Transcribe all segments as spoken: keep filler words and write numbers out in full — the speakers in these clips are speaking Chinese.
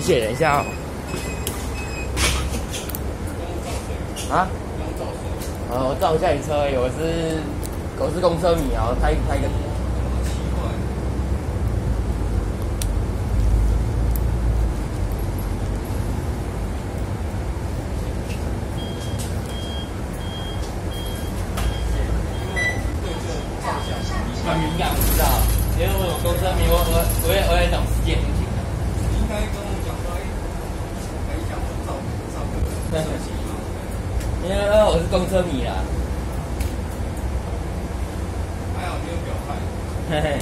谢，等一下哦。啊？呃，我照一下你车而已，我是我是公车迷啊，我拍拍个。很敏感，我知道，因为我有公车迷，我我我也我也懂世界风情的。 你应该跟我讲说，哎，可以讲我照照个摄影吗？ 因为我是公车迷啦。 还好你有表态。 嘿嘿。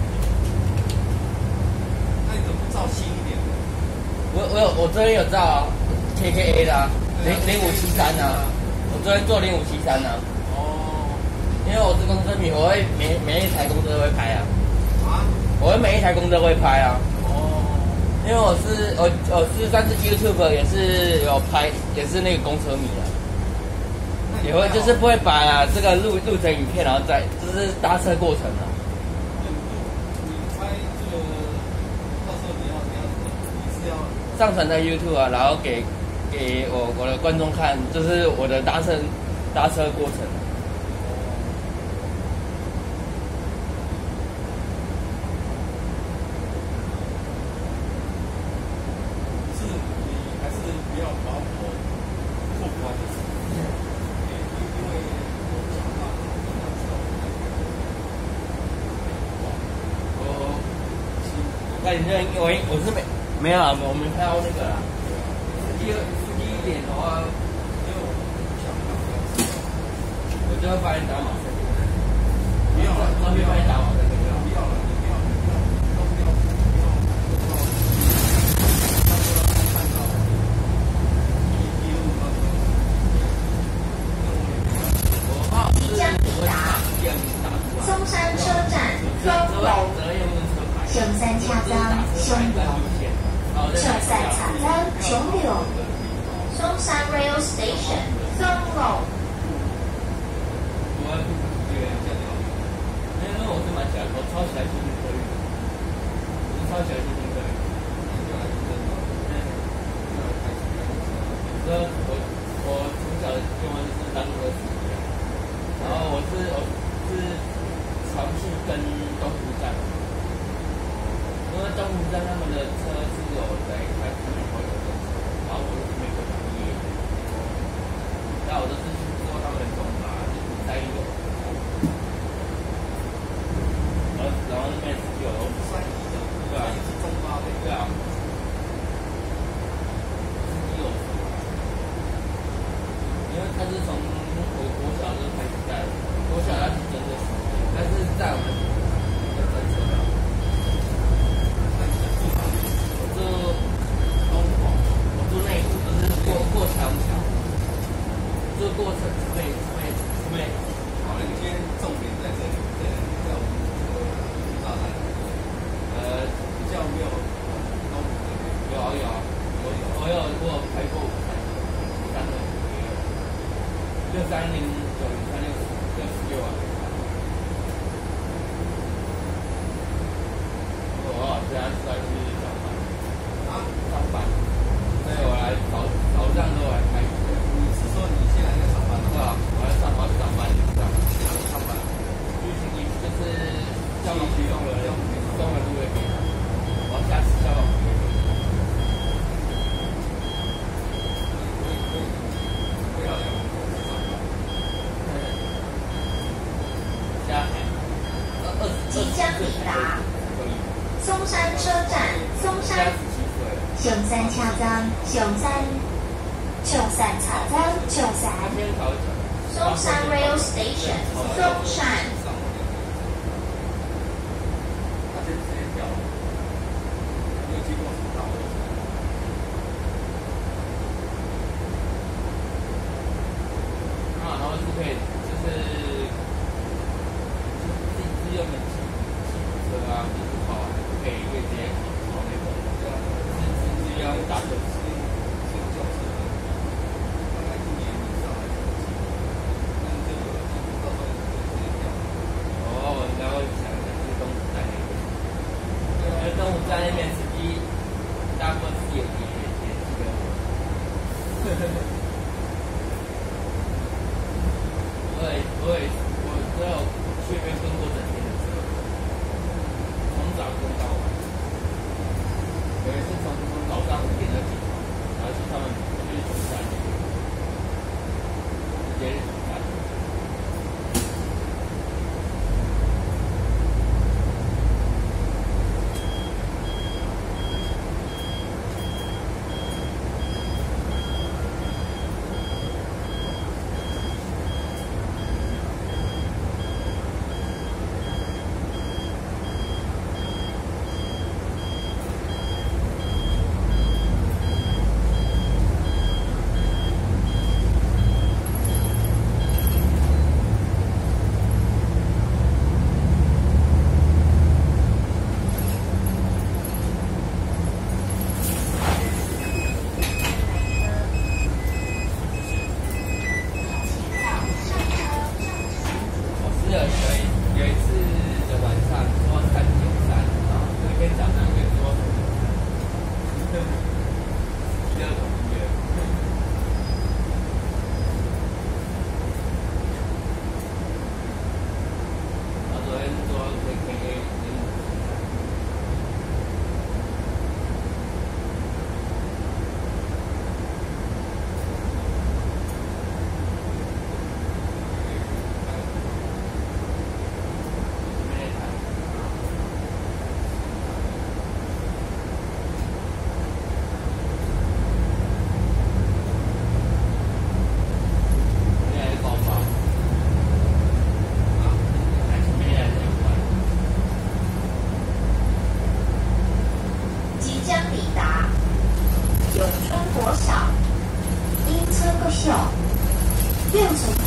那你怎么不照新一点的？ 我我有我昨天有照 K K A 的啊，零零五七三啊，我昨天做零五七三啊。因为我是公车迷，我会每每一台公车都会拍啊。啊？我会每一台公车都会拍啊。哦。因为我是我我是算是 YouTube 也是有拍，也是那个公车迷啊。也会就是不会把、啊、这个录录成影片，然后再就是搭车过程啊。 你你拍这个，到时候你要你要你是要上传在 YouTube 啊，然后给给我我的观众看，就是我的搭车搭车过程。那你这我我是没没有啊，我们看到那个啦。司机司机一点的话，因为我我就会帮你打马赛克。不要了，这边帮你打马赛克。不要了，不要了，不要了，都不要，不要，不要。看到一一路到即将抵达松山车站中楼。上山车站上楼，上山车站上楼，松山 Rail Station 中楼。 因为我是蛮喜欢，我超喜欢新兴科语，我超喜欢新兴科语。所以我我从小就就是当歌司机，然后我是我是常去跟东湖站。因为东湖站他们的车是有在开他们朋友的车，然后我是没有当业，那我都是去做他们的中巴，就是在有，然后然后那边是有三一的，对啊，是中巴的， 对啊，有，因为他是从我国小就开始在，国小他是真的，但是在我们的专车上。我住东广，我住内湖，就是过过桥桥，就过城妹妹妹。 好，那今天重点在这里，在在我们这个大站，呃，比较没有东湖那边， 有有有有，我有我有拍过五三三的也有，六三零九零三六六十六啊。我现在在去上班。啊，上班，所以我来早早上都来开车。 你是说你现在在上班？ 对啊，我在上，我要上班，这样。 哪里上班？ 就是就是消防局送了送了路给他，我要下次消防局。 不要聊，上班。 加二二即将抵达松山车站，松山上山车站上山上山车站上山，松山 Rail Station 松山。 他就直接掉了，没有经过辅导。 啊，然后就可以就是自自用的汽汽车啊，就是跑啊，可以可以直接跑那种，自自自用打手机。在那边司机大部分司机也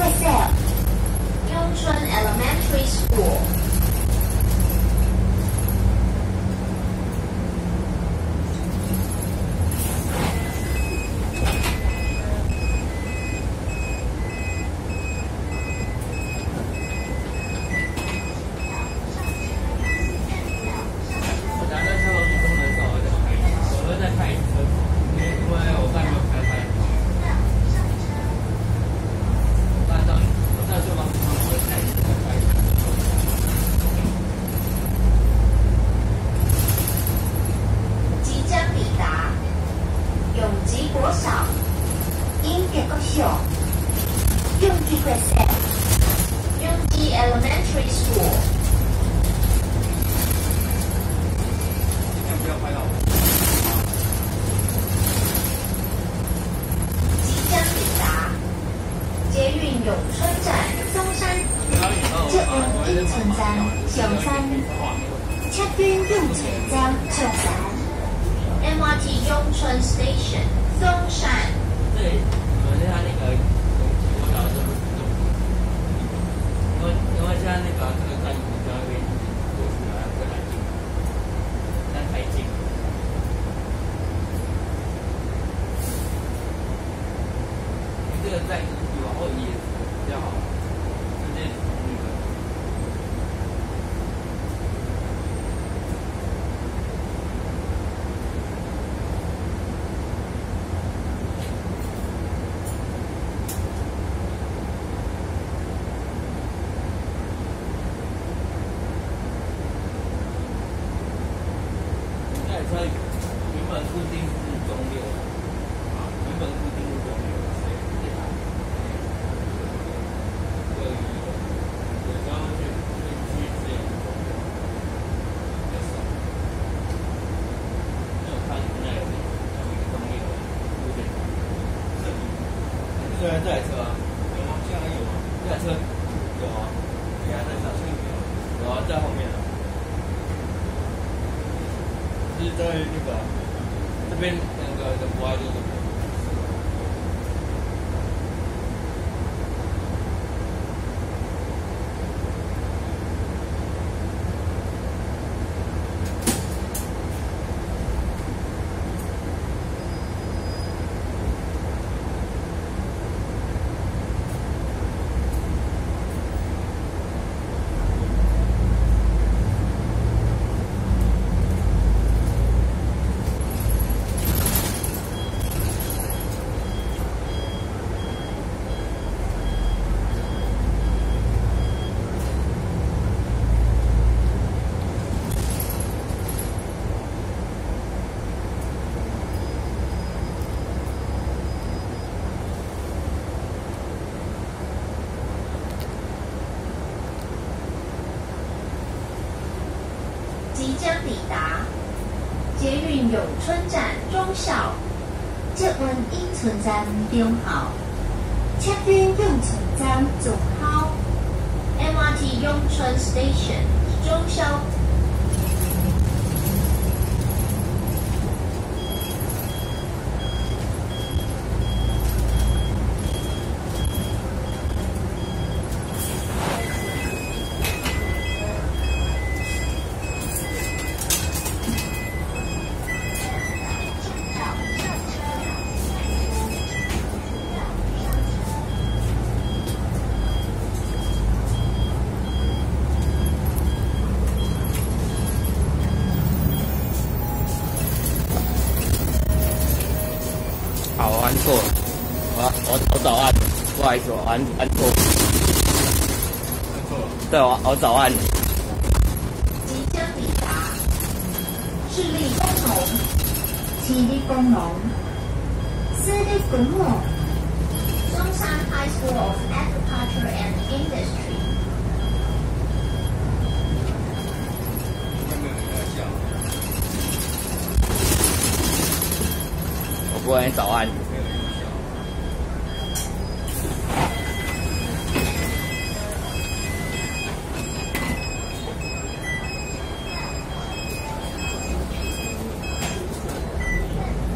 Sale， 雍春 Elementary School。Elementary School。 不要拍到我。 即将抵达捷运永春站松山捷运永春站上山，捷运永春站上山 ，M R T 永春 Station 松山。 对，我们它那个我小的时候，因为因为现在那个这个站比较那边过去来会来近，但太近了。这个站你往后移比较好，直接那个。车原本固定是中六，啊，原本固定是中六，所以这台这个有时候去会去支援中六，比较少。因为我看现在有有一个中六固定，这里，这台这台车啊，有吗？现在还有吗？这台车有啊，你还在小区里面？有啊，在后面啊。是在那个这边那个的国外路这边。 即将抵达捷运永春站中校，捷运永春站中校，捷运永春站中校 ，M R T 永春 Station 中校。 好，我按错了，我我我早按，不好意思，我按按错了。 按错了。 对，我我早按。 即将抵达市立工农、市立工农、私立工农、中山 High School of Agriculture and Industry。 有没有人在笑？ 我不会早按。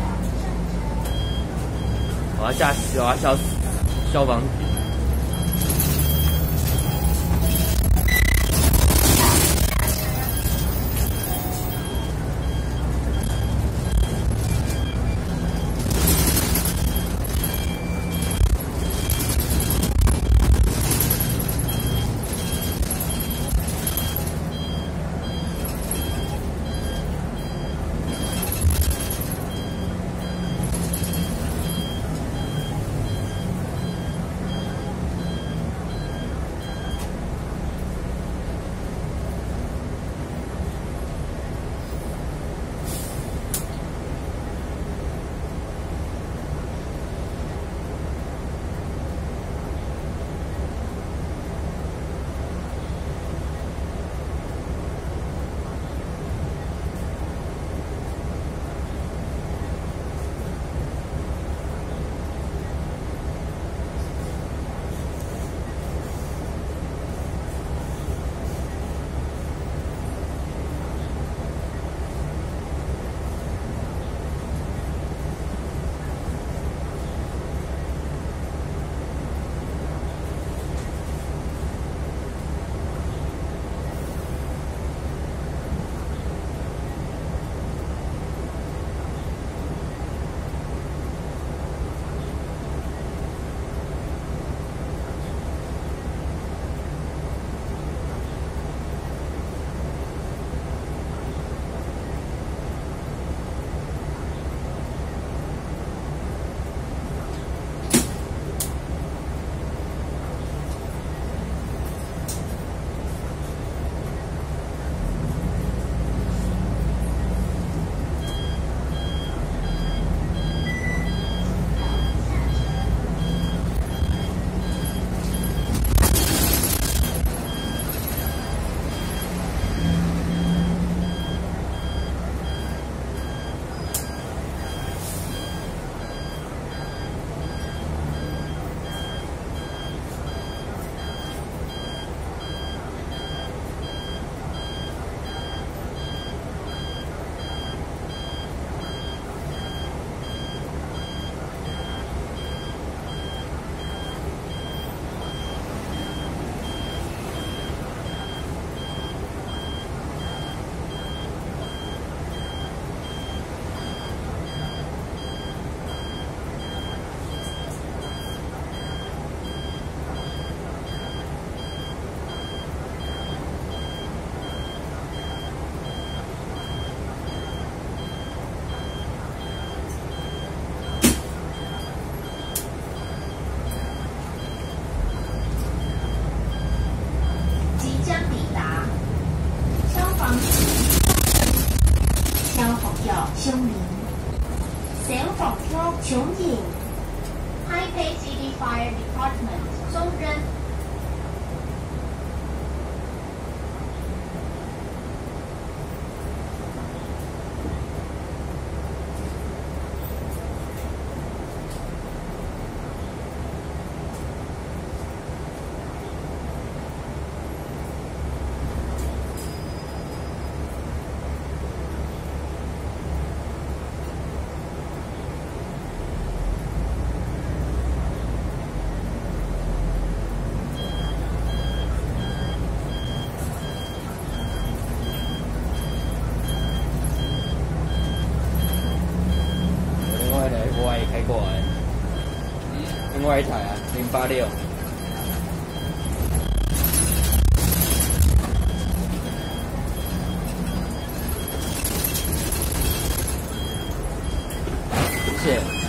我要下，我要消消防局。 凶名。消防局重型。Taipei City Fire Department 松仁。 开过来，另外一台啊，零八六。谢谢。